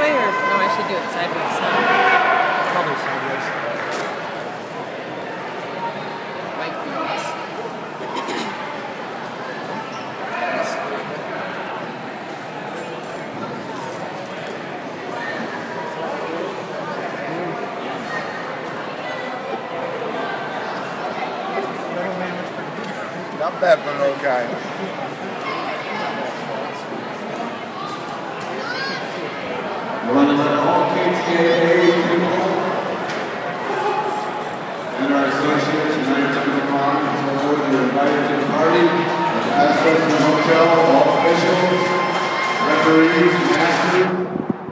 way, or no, I should do it sideways. Probably sideways. Might be this. Not bad for an old guy. Running on all TKD Jimmy and our associates United to the Farm and so forth are invited to the party. As president of the hotel, all officials, referees, masters.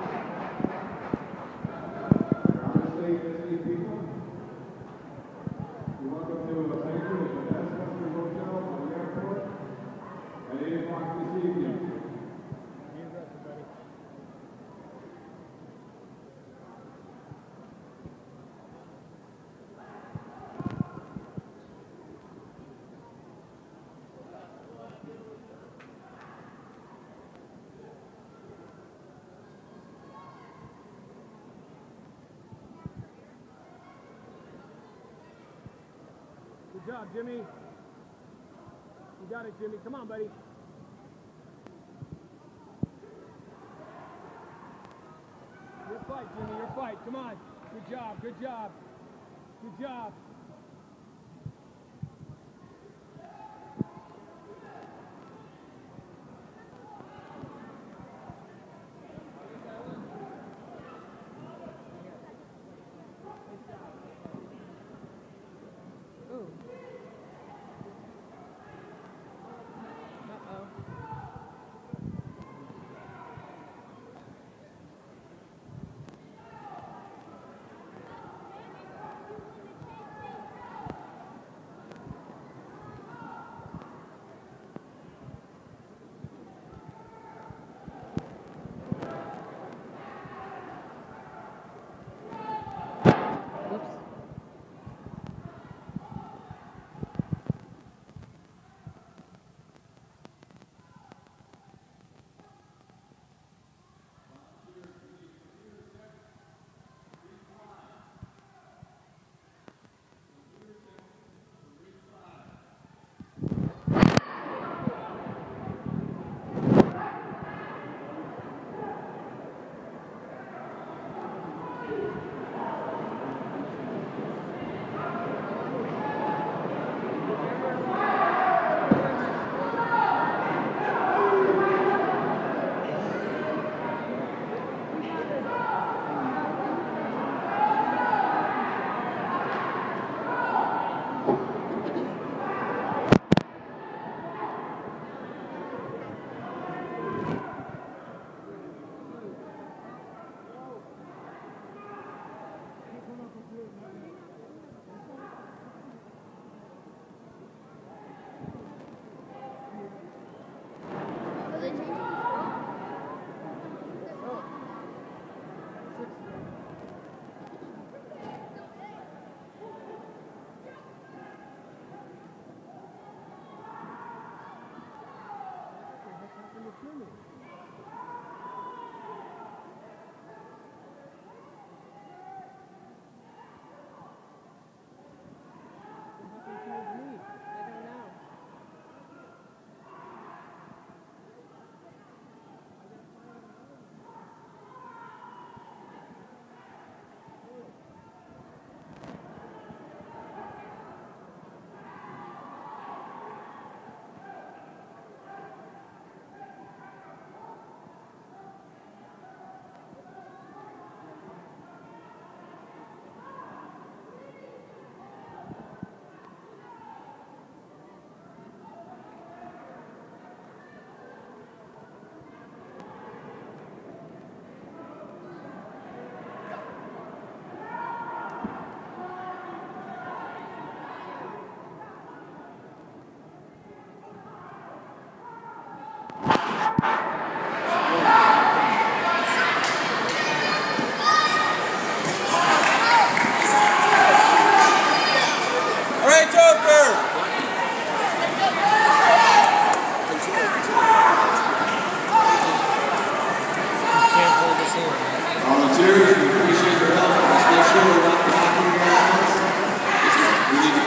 Good job, Jimmy. You got it, Jimmy. Come on, buddy. Your fight, Jimmy. Your fight. Come on. Good job. Good job. Good job.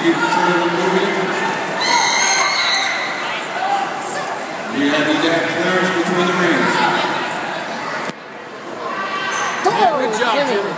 keep the tournament moving. We have the gap clearance between the rings. Good job, Jimmy.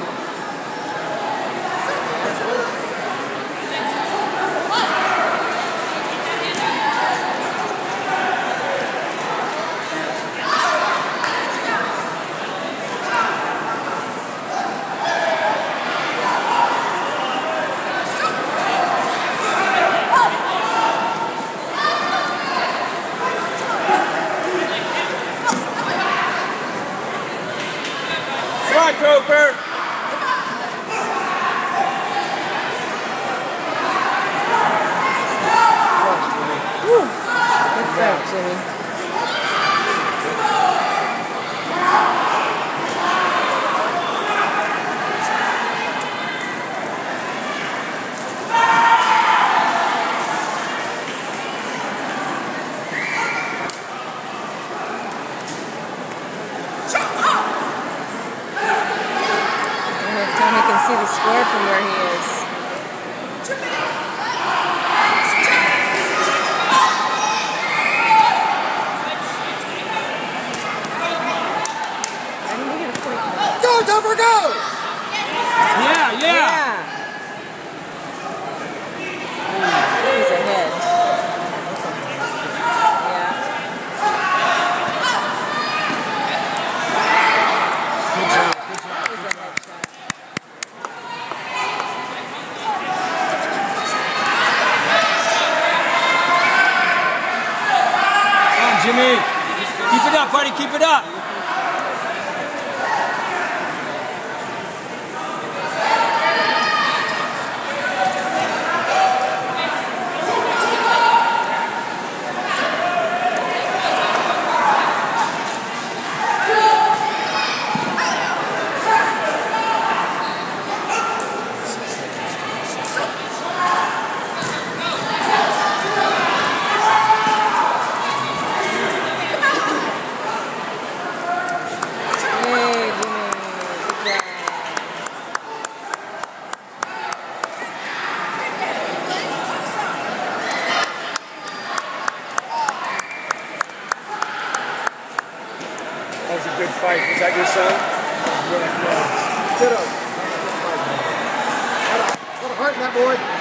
Right, Cooper. Good fight, Jimmy. Tommy can see the score from where he is. I didn't get a point. Go, Dover, go! Yeah. He's ahead. Good job. That was a head shot. Come on, Jimmy. Keep it up, buddy. Keep it up. That was a good fight. Was that your son? Ditto. What a heart in that boy.